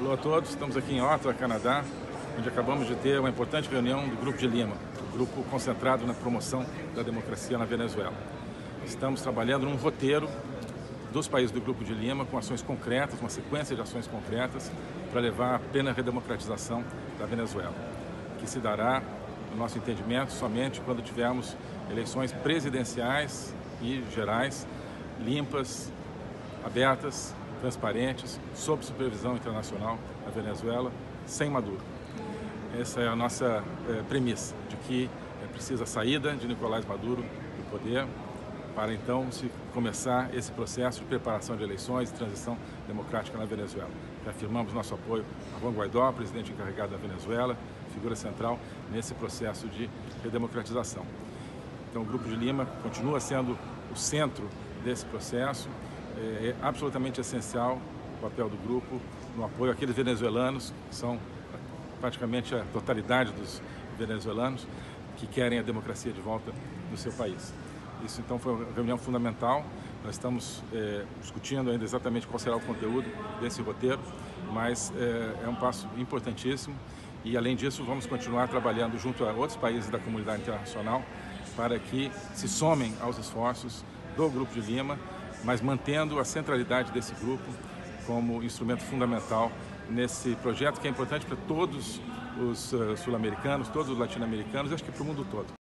Alô a todos, estamos aqui em Ottawa, Canadá, onde acabamos de ter uma importante reunião do Grupo de Lima, o grupo concentrado na promoção da democracia na Venezuela. Estamos trabalhando num roteiro dos países do Grupo de Lima com ações concretas, uma sequência de ações concretas para levar à plena redemocratização da Venezuela, que se dará, no nosso entendimento, somente quando tivermos eleições presidenciais e gerais, limpas, abertas, transparentes, sob supervisão internacional na Venezuela, sem Maduro. Essa é a nossa premissa, de que é precisa a saída de Nicolás Maduro do poder para então se começar esse processo de preparação de eleições e transição democrática na Venezuela. Reafirmamos nosso apoio a Juan Guaidó, presidente encarregado da Venezuela, figura central nesse processo de redemocratização. Então o Grupo de Lima continua sendo o centro desse processo. É absolutamente essencial o papel do grupo no apoio àqueles venezuelanos, que são praticamente a totalidade dos venezuelanos, que querem a democracia de volta no seu país. Isso então foi uma reunião fundamental. Nós estamos discutindo ainda exatamente qual será o conteúdo desse roteiro, mas é um passo importantíssimo e, além disso, vamos continuar trabalhando junto a outros países da comunidade internacional para que se somem aos esforços do Grupo de Lima, mas mantendo a centralidade desse grupo como instrumento fundamental nesse projeto que é importante para todos os sul-americanos, todos os latino-americanos e acho que para o mundo todo.